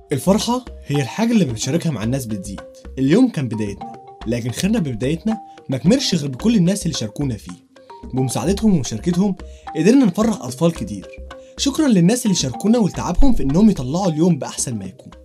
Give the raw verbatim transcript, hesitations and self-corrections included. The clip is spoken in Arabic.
الفرحة هي الحاجة اللي بنشاركها مع الناس بتزيد. اليوم كان بدايتنا، لكن خيرنا ببدايتنا ما كملش غير بكل الناس اللي شاركونا فيه. بمساعدتهم ومشاركتهم قدرنا نفرح أطفال كتير. شكرا للناس اللي شاركونا ولتعبهم في إنهم يطلعوا اليوم بأحسن ما يكون.